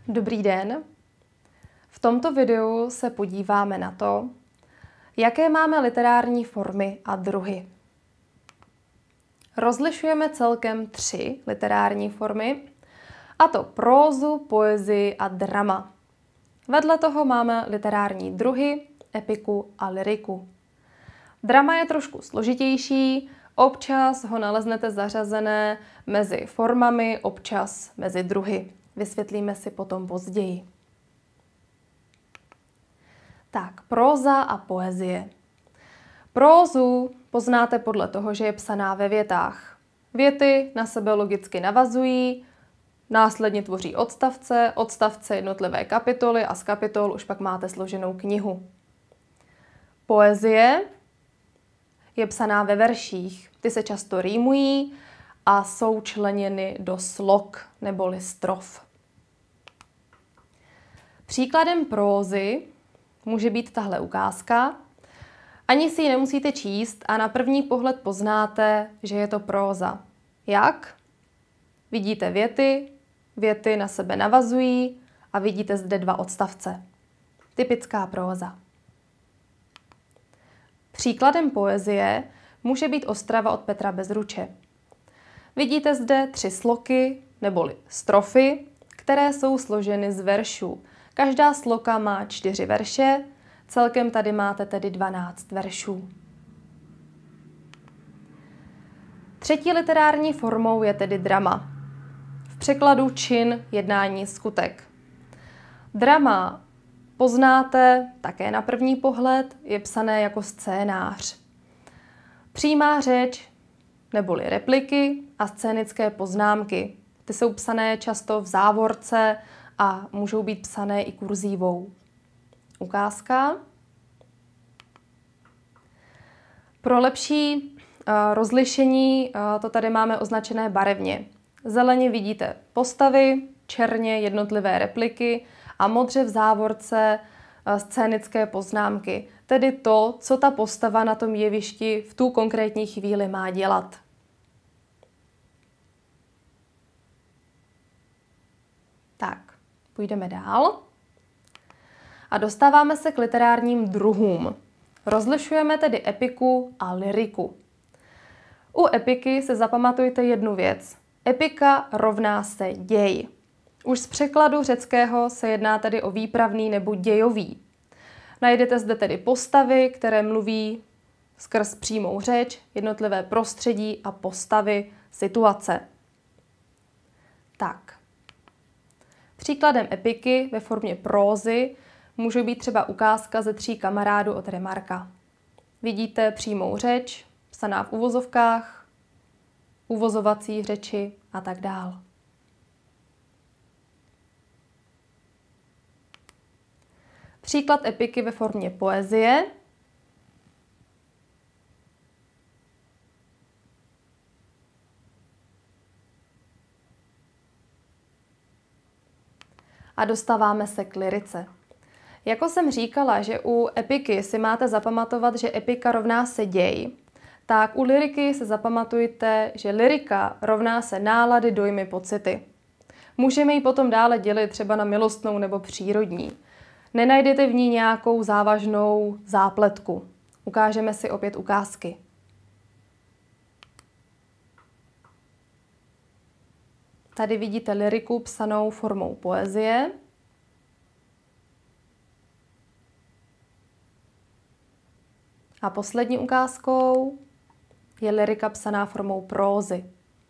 Dobrý den. V tomto videu se podíváme na to, jaké máme literární formy a druhy. Rozlišujeme celkem 3 literární formy, a to prózu, poezii a drama. Vedle toho máme literární druhy, epiku a lyriku. Drama je trošku složitější, občas ho naleznete zařazené mezi formami, občas mezi druhy. Vysvětlíme si potom později. Tak, próza a poezie. Prózu poznáte podle toho, že je psaná ve větách. Věty na sebe logicky navazují, následně tvoří odstavce, odstavce jednotlivé kapitoly a z kapitol už pak máte složenou knihu. Poezie je psaná ve verších. Ty se často rýmují a jsou členěny do slok neboli strof. Příkladem prózy může být tahle ukázka. Ani si ji nemusíte číst a na první pohled poznáte, že je to próza. Jak? Vidíte věty, věty na sebe navazují a vidíte zde 2 odstavce. Typická próza. Příkladem poezie může být Ostrava od Petra Bezruče. Vidíte zde 3 sloky neboli strofy, které jsou složeny z veršů. Každá sloka má 4 verše, celkem tady máte tedy 12 veršů. Třetí literární formou je tedy drama. V překladu čin, jednání, skutek. Drama poznáte také na první pohled, je psané jako scénář. Přímá řeč neboli repliky a scénické poznámky. Ty jsou psané často v závorce a můžou být psané i kurzívou. Ukázka. Pro lepší rozlišení to tady máme označené barevně. Zeleně vidíte postavy, černě jednotlivé repliky a modře v závorce scénické poznámky. Tedy to, co ta postava na tom jevišti v tu konkrétní chvíli má dělat. Tak, půjdeme dál. A dostáváme se k literárním druhům. Rozlišujeme tedy epiku a lyriku. U epiky se zapamatujte jednu věc. Epika rovná se děj. Už z překladu řeckého se jedná tedy o výpravný nebo dějový. Najdete zde tedy postavy, které mluví skrz přímou řeč, jednotlivé prostředí a postavy, situace. Tak. Příkladem epiky ve formě prózy může být třeba ukázka ze 3 kamarádů od Remarka. Vidíte přímou řeč, psaná v uvozovkách, uvozovací řeči a tak dál. Příklad epiky ve formě poezie. A dostáváme se k lyrice. Jako jsem říkala, že u epiky si máte zapamatovat, že epika rovná se děj, tak u lyriky se zapamatujte, že lyrika rovná se nálady, dojmy, pocity. Můžeme ji potom dále dělit třeba na milostnou nebo přírodní. Nenajdete v ní nějakou závažnou zápletku. Ukážeme si opět ukázky. Tady vidíte lyriku psanou formou poezie. A poslední ukázkou je lyrika psaná formou prózy.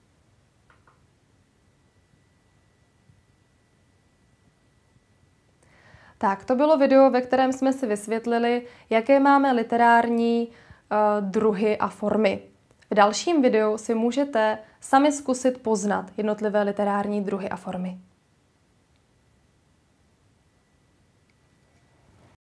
Tak, to bylo video, ve kterém jsme si vysvětlili, jaké máme literární druhy a formy. V dalším videu si můžete sami zkusit poznat jednotlivé literární druhy a formy.